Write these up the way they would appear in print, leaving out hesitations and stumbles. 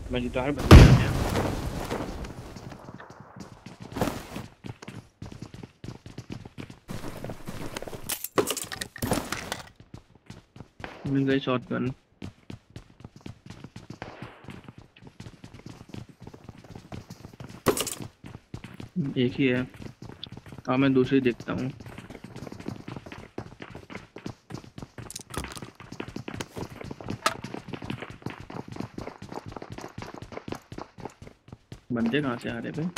मजेदार बन गया। मिल गई शॉटगन। एक ही है। हाँ मैं दूसरी देखता हूँ। बंदे कहाँ से आ रहे भाई?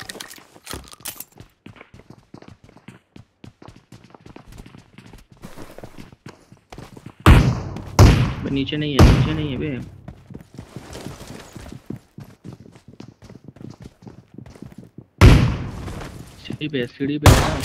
नीचे नहीं है, नीचे नहीं है बे। सीढ़ी पे है ना।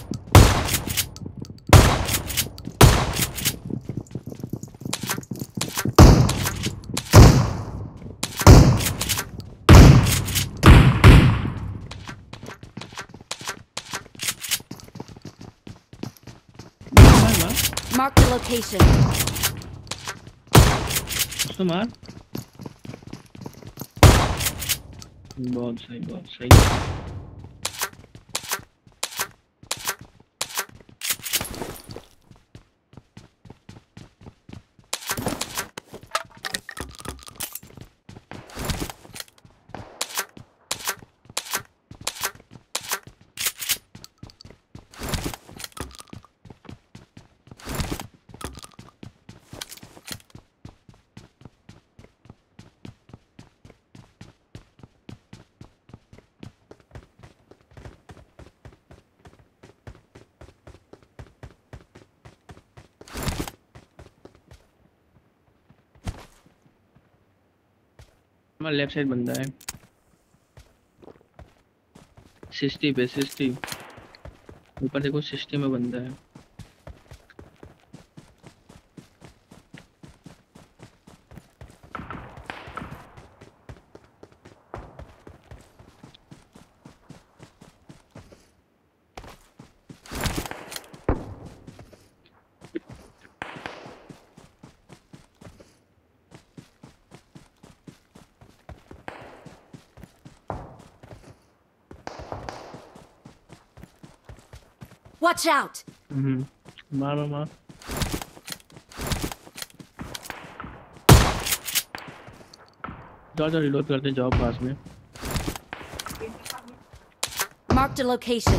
Mark the location. उसको मार। बहुत सही, बहुत सही। हमारा लेफ्ट साइड बंदा है। 60 पे 60। ऊपर देखो 60 में बंदा है। Watch out! मार मार मार। जाओ जाओ, रिलोड करते जाओ पास में। Marked a location.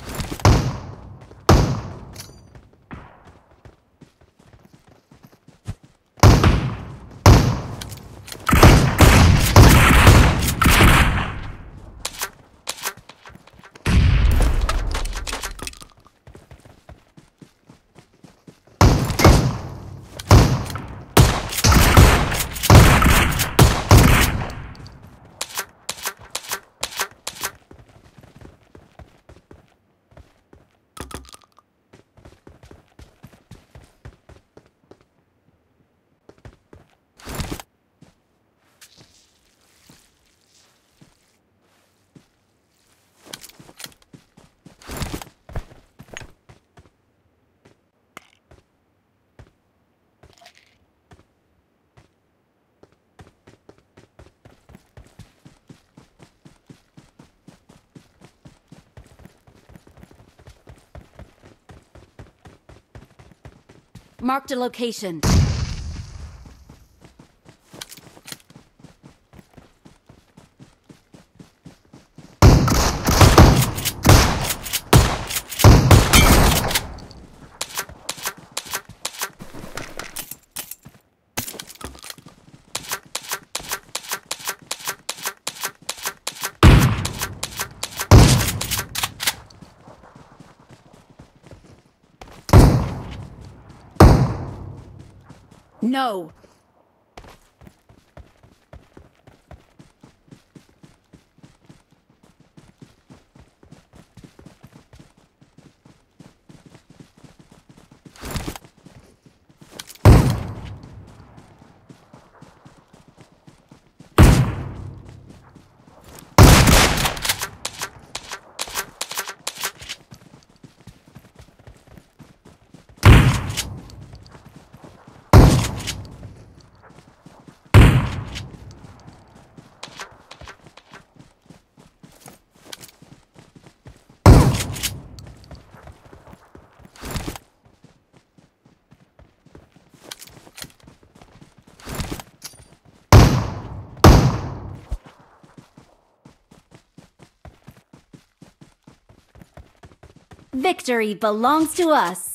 Marked a location. No. Victory belongs to us.